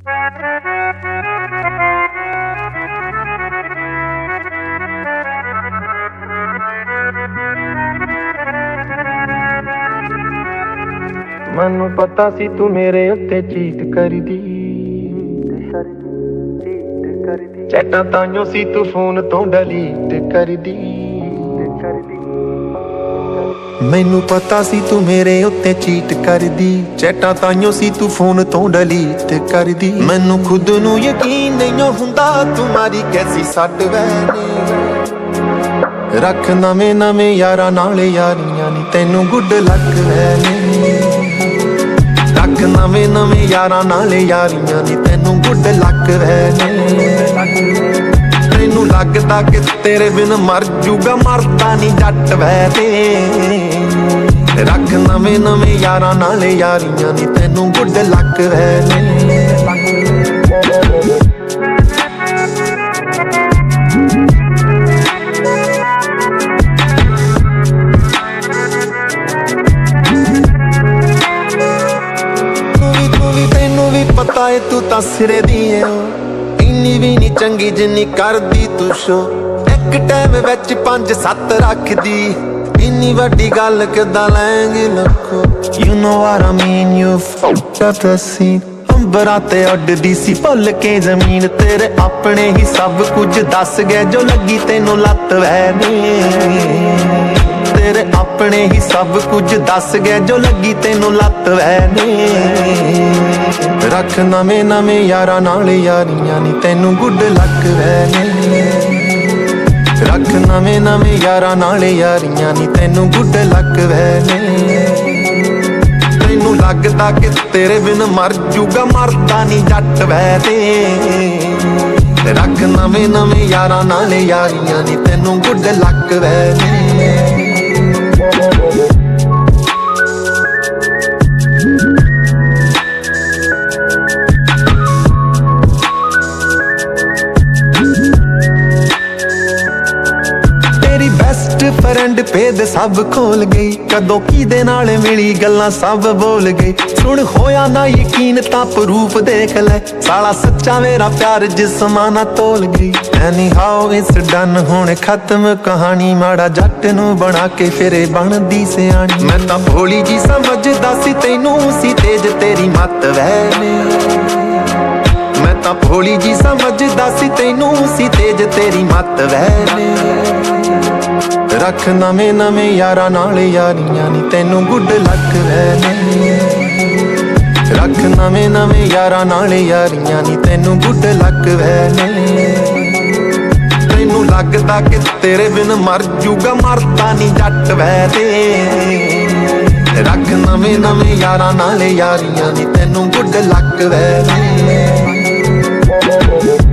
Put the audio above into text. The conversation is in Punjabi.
ਮੈਨੂੰ ਪਤਾ ਸੀ ਤੂੰ ਮੇਰੇ ਉੱਤੇ ਚੀਟ ਕਰਦੀ, ਚੈਟਾਂ ਤਾਈਓ ਸੀ ਤੂੰ ਫੋਨ ਤੋਂ ਡਿਲੀਟ ਕਰਦੀ। ਮੈਨੂੰ ਪਤਾ ਸੀ ਤੂੰ ਮੇਰੇ ਉੱਤੇ ਚੀਟ ਕਰਦੀ, ਚੈਟਾਂ ਤਾਈਓ ਸੀ ਤੂੰ ਫੋਨ ਤੋਂ ਡਿਲੀਟ ਕਰਦੀ। ਮੈਨੂੰ ਖੁਦ ਨੂੰ ਯਕੀਨ ਨਹੀਂ ਹੁੰਦਾ ਤੂੰ ਮਾਰੀ ਕੈਸੀ ਸੱਟ ਵੈਨੇ। ਰੱਖ ਨਵੇਂ ਨਵੇਂ ਯਾਰਾਂ ਨਾਲ ਯਾਰੀਆਂ ਨੀ ਤੈਨੂੰ ਗੁੱਡ ਲੱਕ ਵੈਨੇ। ਰੱਖ ਨਵੇਂ ਨਵੇਂ ਯਾਰਾਂ ਨਾਲ ਯਾਰੀਆਂ ਨੀ ਤੈਨੂੰ ਗੁੱਡ ਲੱਕ ਵੈਨੇ। ਤੈਨੂੰ ਲੱਗਦਾ ਕਿ ਤੇਰੇ ਬਿਨ ਮਰ ਜੂਗਾ, ਮਰਦਾ ਨੀ ਜੱਟ ਵੈਨੇ। ਰੱਖ ਨਵੇਂ ਨਵੇਂ ਯਾਰਾਂ ਨਾਲ ਯਾਰੀਆਂ ਨੀ ਤੈਨੂੰ ਗੁੱਡ ਲੱਕ ਵੈਨੇ। ਪਤਾ ਏ ਤੂੰ ਤਾਂ ਸਿਰੇ ਦੀ ਏ, ਇੰਨੀ ਵੀ ਨੀ ਚੰਗੀ ਜਿੰਨੀ ਕਰਦੀ ਤੂੰ ਸ਼ੋ। ਇੱਕ ਟਾਈਮ ਵਿੱਚ 5-7 ਰੱਖਦੀ, ਇੰਨੀ ਵੱਡੀ ਗੱਲ ਕਿੱਦਾਂ ਲੈਂਗੀ ਲੱਖੋ। You know what I mean, you fucked up the scene। ਅੰਬਰਾਂ ਤੇ ਉੱਡਦੀ ਸੀ ਭੁੱਲ ਕੇ ਜ਼ਮੀਨ, ਤੇਰੇ ਆਪਣੇ ਹੀ ਸਭ ਕੁਝ ਦੱਸ ਗਏ ਜੋ ਲੱਗੀ ਤੈਨੂੰ ਲੱਤ ਵੈਨੇ। ਤੇਰੇ ਆਪਣੇ ਹੀ ਸਭ ਕੁਝ ਦੱਸ ਗਏ ਜੋ ਲੱਗੀ ਤੈਨੂੰ ਲੱਤ ਵੈਨੇ। ਰੱਖ ਨਵੇਂ ਨਵੇਂ ਯਾਰਾਂ ਨਾਲ ਯਾਰੀਆਂ ਨੀ ਤੈਨੂੰ ਗੁੱਡ ਲੱਕ ਵੈਨੇ। ਰੱਖ ਨਵੇਂ ਨਵੇਂ ਯਾਰਾਂ ਨਾਲ ਯਾਰੀਆਂ ਨੀ ਤੈਨੂੰ ਗੁੱਡ ਲੱਕ ਵੈਨੇ। ਤੈਨੂੰ ਲੱਗਦਾ ਕਿ ਤੇਰੇ ਬਿਨ ਮਰ ਜੂਗਾ, ਮਰਦਾ ਨੀ ਜੱਟ ਵੈਨੇ। ਰੱਖ ਨਵੇਂ ਨਵੇਂ ਯਾਰਾਂ ਨਾਲ ਯਾਰੀਆਂ ਨੀ ਤੈਨੂੰ ਗੁੱਡ ਲੱਕ ਵੈਨੇ। ਬੈਸਟ ਫਰੈਂਡ ਭੇਦ ਸਭ ਖੋਲ ਗਈ, ਕਦੋਂ ਕਿਹਦੇ ਨਾਲ ਮਿਲੀ ਗੱਲਾਂ ਸਭ ਬੋਲ ਗਈ। ਸੁਣ ਹੋਇਆ ਨਾ ਯਕੀਨ ਤਾਂ ਪ੍ਰੂਫ ਦੇਖ ਲੈ, ਸਾਲਾ ਸੱਚਾ ਮੇਰਾ ਪਿਆਰ ਜਿਸਮਾਨਾ ਤੋਲ ਗਈ। ਐਨੀ ਹਾਓ ਇਸ ਡਨ ਹੁਣ ਖਤਮ ਕਹਾਣੀ, ਮਾੜਾ ਜੱਟ ਨੂੰ ਬਣਾ ਕੇ ਫਿਰੇ ਬਣਦੀ ਸਿਆਣੀ। ਮੈਂ ਤਾਂ ਭੋਲੀ ਜੀ ਸਮਝਦਾ ਸੀ ਤੈਨੂੰ ਸੀ ਤੇਜ ਤੇਰੀ ਮੱਤ ਵੈਨੇ। ਮੈਂ ਤਾਂ ਭੋਲੀ ਜੀ ਸਮਝਦਾ ਸੀ ਤੈਨੂੰ ਸੀ ਤੇਜ ਤੇਰੀ ਮੱਤ ਵੈਨੇ। ਰੱਖ ਨਵੇਂ ਨਵੇਂ ਯਾਰਾਂ ਨਾਲ ਯਾਰੀਆਂ ਨੀ ਤੈਨੂੰ ਗੁੱਡ ਲੱਕ ਵੈਨੇ। ਰੱਖ ਨਵੇਂ ਨਵੇਂ ਯਾਰਾਂ ਨਾਲ ਯਾਰੀਆਂ ਨੀ ਤੈਨੂੰ ਗੁੱਡ ਲੱਕ ਵੈਨੇ। ਤੈਨੂੰ ਲੱਗਦਾ ਕਿ ਤੇਰੇ ਬਿਨ ਮਰ ਜੂਗਾ, ਮਰਦਾ ਨੀ ਜੱਟ ਵੈਨੇ। ਰੱਖ ਨਵੇਂ ਨਵੇਂ ਯਾਰਾਂ ਨਾਲ ਯਾਰੀਆਂ ਨੀ ਤੈਨੂੰ ਗੁੱਡ ਲੱਕ ਵੈਨੇ।